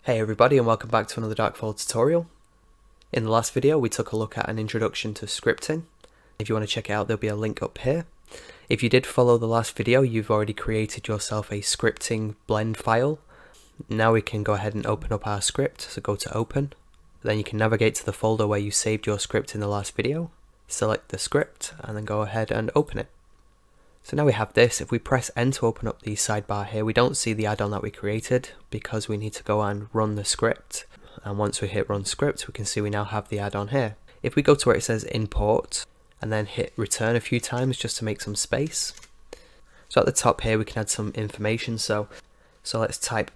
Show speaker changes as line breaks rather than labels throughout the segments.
Hey everybody, and welcome back to another Darkfall tutorial. In the last video we took a look at an introduction to scripting. If you want to check it out, there'll be a link up here. If you did follow the last video, you've already created yourself a scripting blend file. Now we can go ahead and open up our script, so go to open. Then you can navigate to the folder where you saved your script in the last video, select the script and then go ahead and open it. So now we have this. If we press N to open up the sidebar here, we don't see the add-on that we created because we need to go and run the script. And once we hit run script, we can see we now have the add-on here. If we go to where it says import and then hit return a few times just to make some space. So at the top here we can add some information. So let's type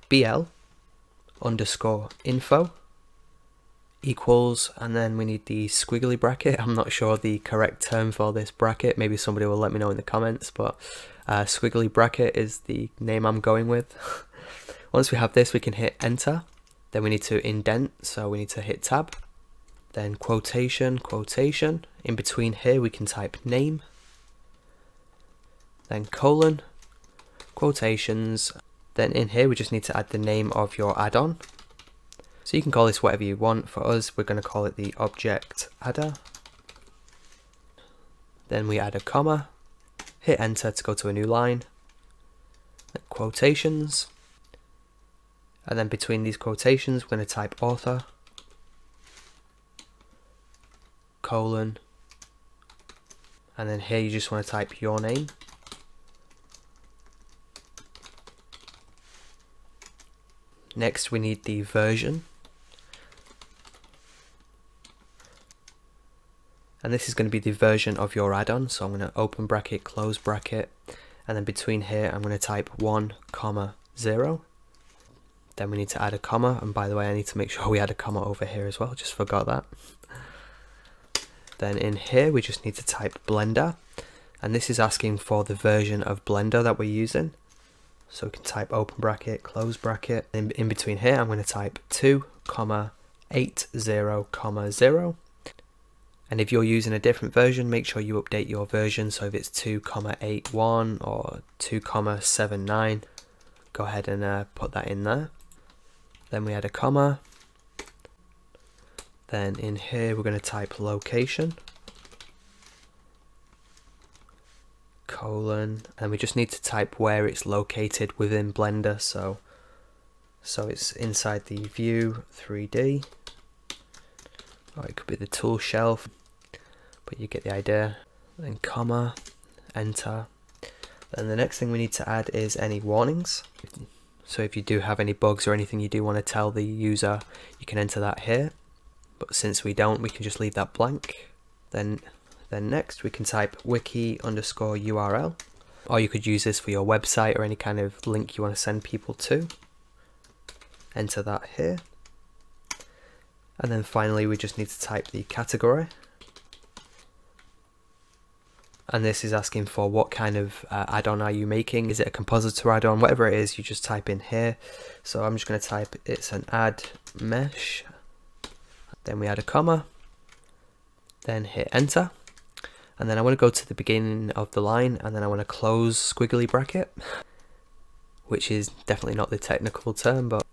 BL_info equals, and then we need the squiggly bracket. I'm not sure the correct term for this bracket, maybe somebody will let me know in the comments, but squiggly bracket is the name I'm going with. Once we have this, we can hit enter, then we need to indent, so we need to hit tab, then quotation, in between here we can type name, then colon, quotations, then in here we just need to add the name of your add-on. So you can call this whatever you want. For us, we're going to call it the object adder. Then we add a comma, hit enter to go to a new line, then quotations, and then between these quotations we're going to type author, colon, and then here you just want to type your name. Next we need the version. And this is going to be the version of your add-on, so I'm going to open bracket, close bracket, and then between here I'm going to type 1, 0. Then we need to add a comma, and by the way I need to make sure we add a comma over here as well, just forgot that. Then in here we just need to type Blender, and this is asking for the version of Blender that we're using. So we can type open bracket, close bracket, and in between here I'm going to type 2, 80, 0. And if you're using a different version, make sure you update your version. So if it's 2,81 or 2,79, go ahead and put that in there. Then we add a comma. Then in here we're going to type location, colon, and we just need to type where it's located within Blender. So it's inside the view 3D, or it could be the tool shelf, but you get the idea. Then comma, enter. Then the next thing we need to add is any warnings. So if you do have any bugs or anything you do want to tell the user, you can enter that here, but since we don't, we can just leave that blank. Then next we can type wiki_URL, or you could use this for your website or any kind of link you want to send people to. Enter that here. And then finally we just need to type the category. And this is asking for what kind of add-on are you making. Is it a compositor add-on? Whatever it is, you just type in here. So I'm just going to type it's an add mesh. Then we add a comma. Then hit enter. And then I want to go to the beginning of the line, and then I want to close squiggly bracket, which is definitely not the technical term, but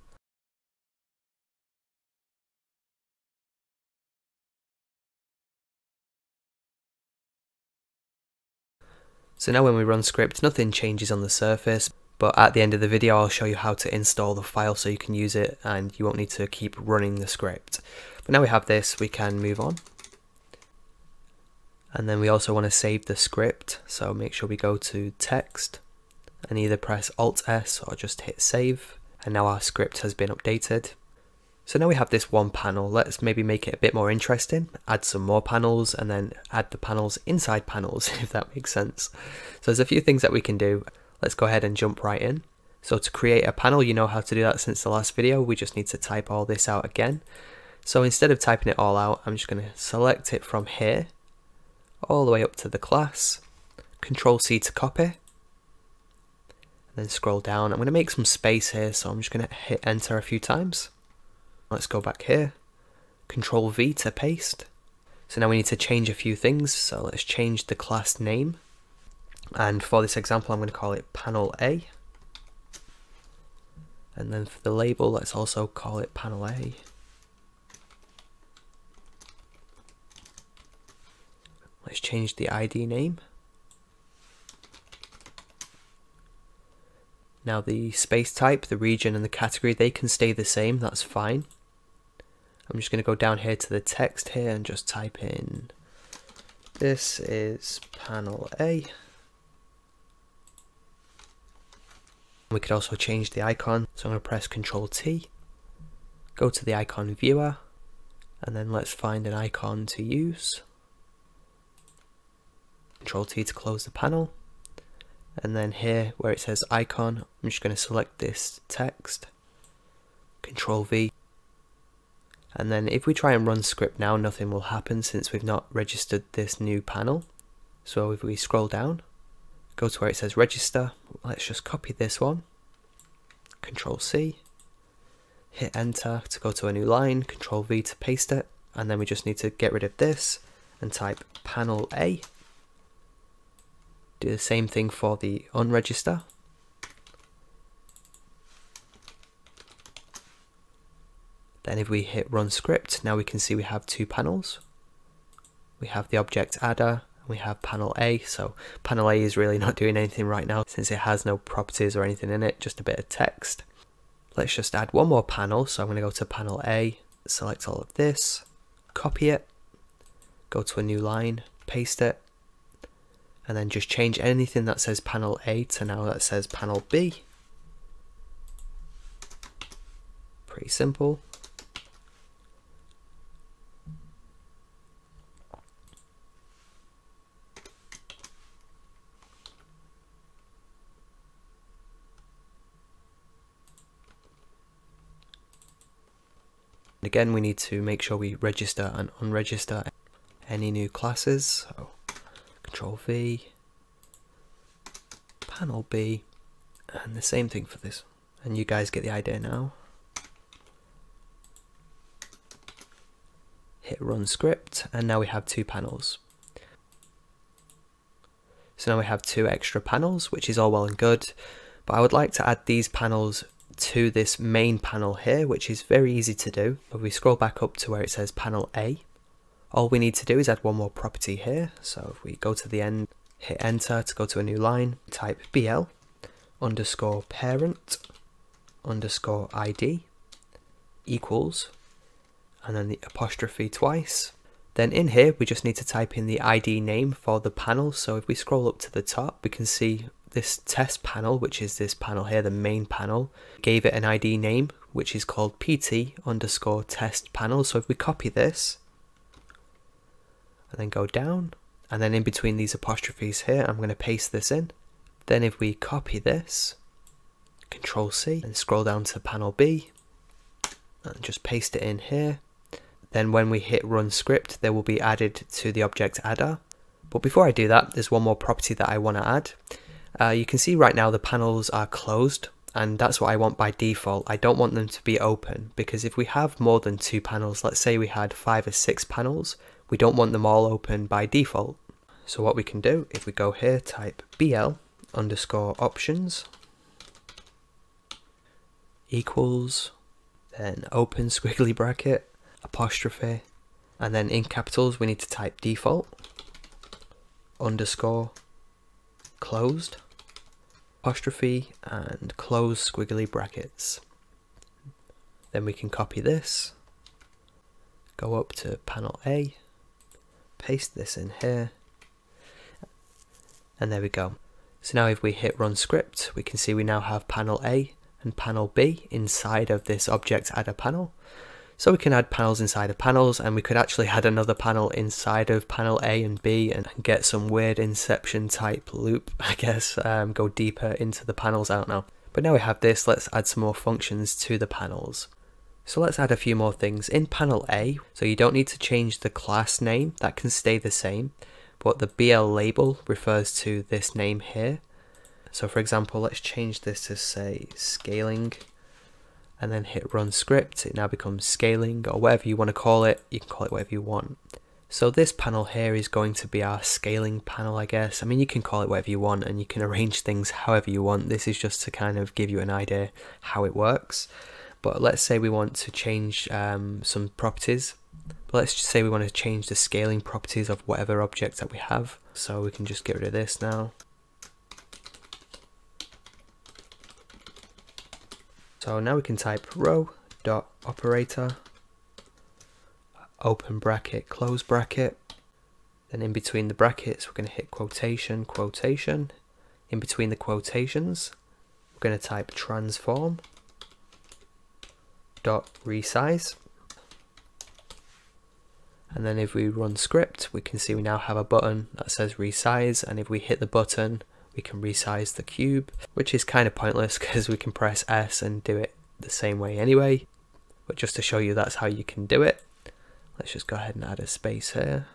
so now when we run script, nothing changes on the surface, but at the end of the video I'll show you how to install the file so you can use it and you won't need to keep running the script. But now we have this, we can move on. And then we also want to save the script, so make sure we go to text and either press Alt S or just hit save, and now our script has been updated. So now we have this one panel. Let's maybe make it a bit more interesting, add some more panels, and then add the panels inside panels, if that makes sense. So there's a few things that we can do. Let's go ahead and jump right in. So to create a panel, you know how to do that since the last video. We just need to type all this out again. So instead of typing it all out, I'm just going to select it from here all the way up to the class, Control C to copy, and then scroll down. I'm going to make some space here, so I'm just going to hit enter a few times. Let's go back here, Control V to paste. So now we need to change a few things, so let's change the class name, and for this example I'm going to call it panel A. And then for the label, let's also call it panel A. Let's change the ID name. Now the space type, the region and the category, they can stay the same, that's fine. I'm just going to go down here to the text here and just type in, this is panel A. We could also change the icon, so I'm going to press Ctrl T, go to the icon viewer, and then let's find an icon to use. Ctrl T to close the panel. And then here where it says icon, I'm just going to select this text, Ctrl V, and then if we try and run script now, nothing will happen since we've not registered this new panel. So if we scroll down, go to where it says register, let's just copy this one, Ctrl C, hit enter to go to a new line, Ctrl V to paste it, and then we just need to get rid of this and type panel A. Do the same thing for the unregister. Then if we hit run script, now we can see we have two panels. We have the object adder, and we have panel A. So panel A is really not doing anything right now since it has no properties or anything in it, just a bit of text. Let's just add one more panel. So I'm going to go to panel A, select all of this, copy it, go to a new line, paste it, and then just change anything that says panel A to now that says panel B. Pretty simple. Again, we need to make sure we register and unregister any new classes. So Control V, panel B, and the same thing for this. And you guys get the idea now. Hit run script, and now we have two panels. So now we have two extra panels, which is all well and good, but I would like to add these panels to this main panel here, which is very easy to do. If we scroll back up to where it says panel A, all we need to do is add one more property here. So if we go to the end, hit enter to go to a new line, type BL underscore parent underscore ID equals, and then the apostrophe twice. Then in here, we just need to type in the ID name for the panel. So if we scroll up to the top, we can see this test panel, which is this panel here, the main panel, gave it an ID name, which is called PT underscore test panel. So if we copy this and then go down, and then in between these apostrophes here, I'm going to paste this in. Then if we copy this, Control C, and scroll down to panel B, and just paste it in here. Then when we hit run script, they will be added to the object adder. But before I do that, there's one more property that I want to add. You can see right now the panels are closed, and that's what I want by default. I don't want them to be open, because if we have more than two panels, let's say we had 5 or 6 panels, we don't want them all open by default. So what we can do, if we go here, type BL underscore options equals, then open squiggly bracket, apostrophe, and then in capitals we need to type default underscore closed apostrophe and close squiggly brackets. Then we can copy this, go up to panel A, paste this in here, and there we go. So now if we hit run script, we can see we now have panel A and panel B inside of this object adder panel. So we can add panels inside of panels, and we could actually add another panel inside of panel A and B and get some weird Inception type loop, I guess, go deeper into the panels, I don't know. But now we have this, let's add some more functions to the panels. So let's add a few more things. In panel A, so you don't need to change the class name, that can stay the same, but the BL label refers to this name here. So for example, let's change this to say scaling, and then hit run script. It now becomes scaling, or whatever you want to call it, you can call it whatever you want. So this panel here is going to be our scaling panel, I guess. I mean, you can call it whatever you want and you can arrange things however you want. This is just to kind of give you an idea how it works. But let's say we want to change some properties. Let's just say we want to change the scaling properties of whatever object that we have. So we can just get rid of this now. So now we can type row.operator, open bracket, close bracket. Then in between the brackets, we're going to hit quotation, quotation. In between the quotations, we're going to type transform dot resize. And then if we run script, we can see we now have a button that says resize, and if we hit the button, we can resize the cube, which is kind of pointless because we can press S and do it the same way anyway. But just to show you that's how you can do it, let's just go ahead and add a space here.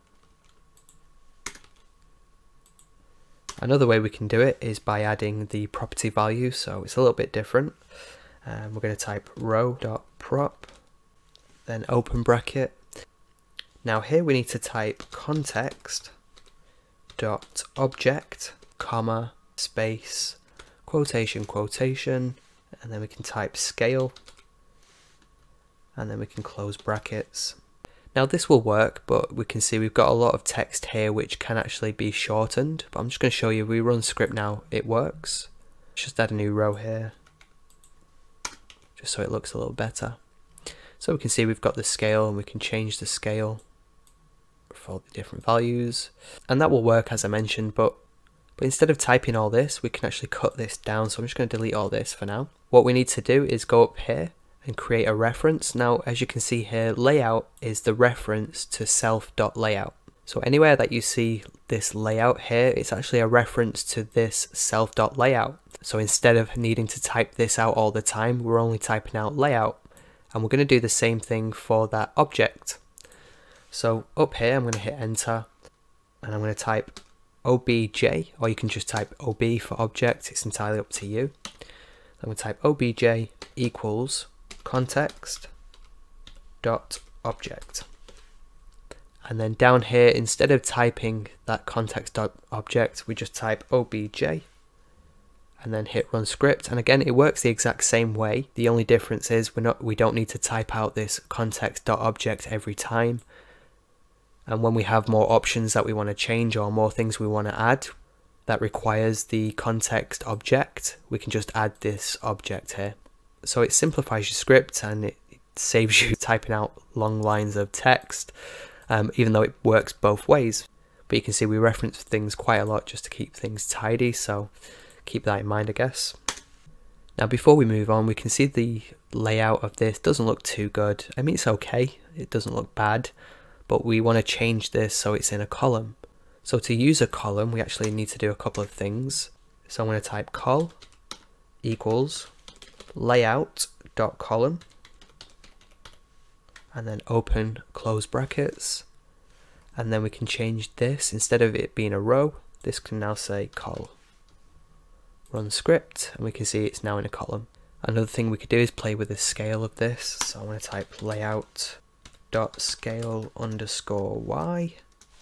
Another way we can do it is by adding the property value, so it's a little bit different. We're going to type row.prop, then open bracket. Now here we need to type context.object, comma, space, quotation, quotation, and then we can type scale, and then we can close brackets. Now this will work, but we can see we've got a lot of text here which can actually be shortened, but I'm just going to show you, if we run script now, it works. Let's just add a new row here, just so it looks a little better. So we can see we've got the scale, and we can change the scale for all the different values, and that will work as I mentioned, but instead of typing all this, we can actually cut this down. So I'm just going to delete all this for now. What we need to do is go up here and create a reference. Now as you can see here, layout is the reference to self.layout. So anywhere that you see this layout here, it's actually a reference to this self.layout. So instead of needing to type this out all the time, we're only typing out layout, and we're going to do the same thing for that object. So up here, I'm going to hit enter, and I'm going to type obj, or you can just type ob for object, it's entirely up to you. I'm going to type obj equals context dot object, and then down here, instead of typing that context dot object, we just type obj and then hit run script. And again, it works the exact same way. The only difference is we don't need to type out this context dot object every time. And when we have more options that we want to change or more things we want to add that requires the context object, we can just add this object here. So it simplifies your script, and it saves you typing out long lines of text, even though it works both ways. But you can see we reference things quite a lot just to keep things tidy, so keep that in mind, I guess. Now before we move on, we can see the layout of this doesn't look too good. I mean, it's okay, it doesn't look bad, but we want to change this so it's in a column. So to use a column, we actually need to do a couple of things. So I'm going to type col equals layout.column, and then open close brackets, and then we can change this. Instead of it being a row, this can now say col. Run script, and we can see it's now in a column. Another thing we could do is play with the scale of this. So I'm going to type layout.scale_y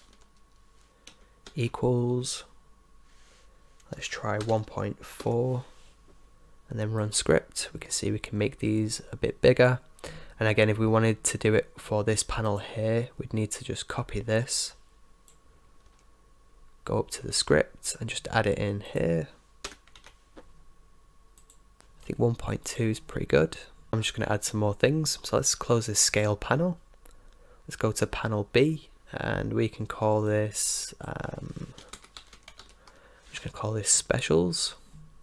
equals, let's try 1.4, and then run script. We can see we can make these a bit bigger. And again, if we wanted to do it for this panel here, we'd need to just copy this, go up to the script and just add it in here. I think 1.2 is pretty good. I'm just going to add some more things. So let's close this scale panel. Let's go to panel B, and we can call this, I'm just going to call this specials.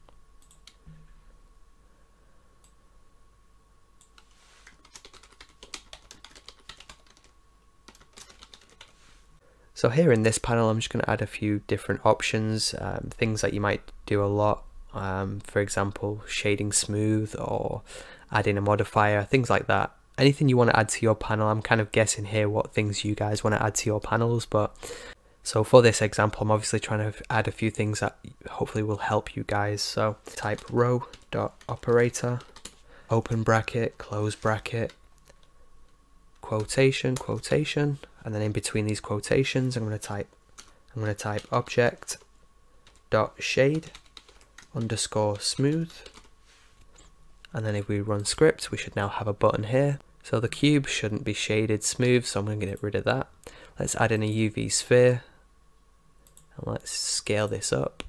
So here in this panel, I'm just going to add a few different options, things that you might do a lot. For example, shading smooth or adding a modifier, things like that. Anything you want to add to your panel. I'm kind of guessing here what things you guys want to add to your panels, but so for this example, I'm obviously trying to add a few things that hopefully will help you guys. So type row.operator, open bracket, close bracket, quotation, quotation, and then in between these quotations I'm going to type object dot shade underscore smooth, and then if we run script we should now have a button here. So the cube shouldn't be shaded smooth, so I'm going to get rid of that. Let's add in a UV sphere and let's scale this up,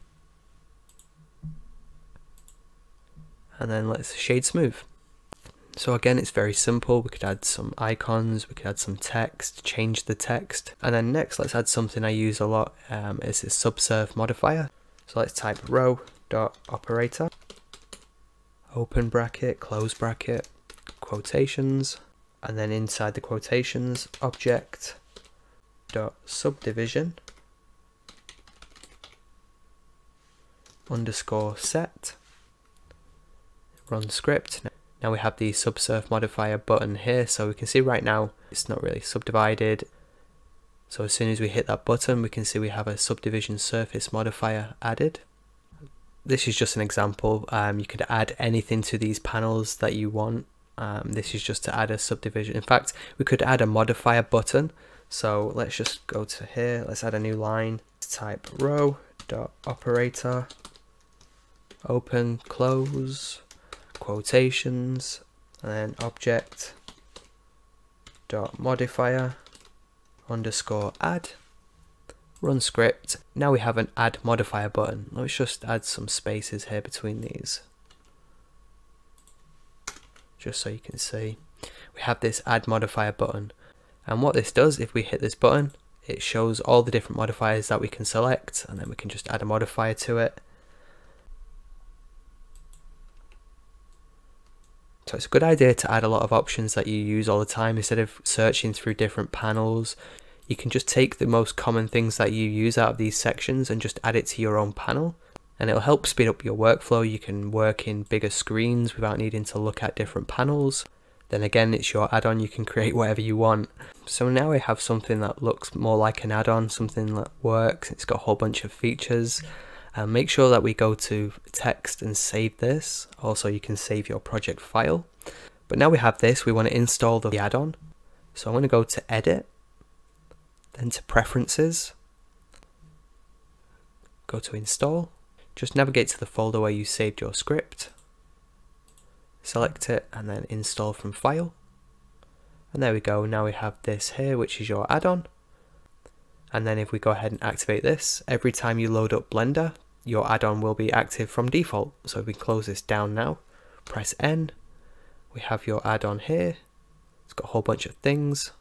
and then let's shade smooth. So again, it's very simple. We could add some icons, we could add some text, change the text, and then next let's add something I use a lot, is this subsurf modifier. So let's type row dot operator, open bracket, close bracket, quotations, and then inside the quotations object dot subdivision underscore set, run script. Now we have the subsurf modifier button here, so we can see right now it's not really subdivided. So as soon as we hit that button we can see we have a subdivision surface modifier added. This is just an example. You could add anything to these panels that you want. This is just to add a subdivision. In fact, we could add a modifier button. So let's just go to here, let's add a new line, type row dot operator, open, close, quotations, and then object dot modifier underscore add, run script. Now we have an add modifier button. Let's just add some spaces here between these, just so you can see. We have this add modifier button, and what this does, if we hit this button, it shows all the different modifiers that we can select, and then we can just add a modifier to it. So it's a good idea to add a lot of options that you use all the time. Instead of searching through different panels, you can just take the most common things that you use out of these sections and just add it to your own panel, and it'll help speed up your workflow. You can work in bigger screens without needing to look at different panels. Then again, it's your add-on, you can create whatever you want. So now we have something that looks more like an add-on, something that works. It's got a whole bunch of features. Make sure that we go to text and save this. Also, you can save your project file. But now we have this, we want to install the add-on. So I'm going to go to edit, then to preferences, go to install. Just navigate to the folder where you saved your script, select it, and then install from file. And there we go, now we have this here, which is your add-on. And then if we go ahead and activate this, every time you load up Blender, your add-on will be active from default. So if we close this down now, press N, we have your add-on here. It's got a whole bunch of things.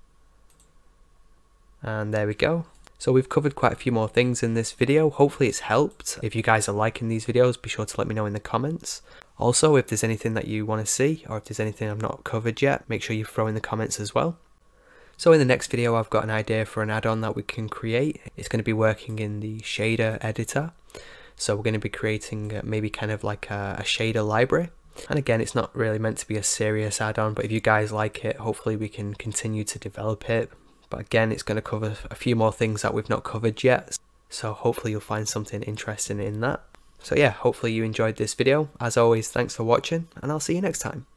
And there we go. So we've covered quite a few more things in this video. Hopefully it's helped. If you guys are liking these videos, be sure to let me know in the comments. Also, if there's anything that you want to see, or if there's anything I've not covered yet, make sure you throw in the comments as well. So in the next video, I've got an idea for an add-on that we can create. It's going to be working in the shader editor. So we're going to be creating maybe kind of like a shader library. And again, it's not really meant to be a serious add-on, but if you guys like it, hopefully we can continue to develop it. But again, it's going to cover a few more things that we've not covered yet. So hopefully you'll find something interesting in that. So yeah, hopefully you enjoyed this video. As always, thanks for watching, and I'll see you next time.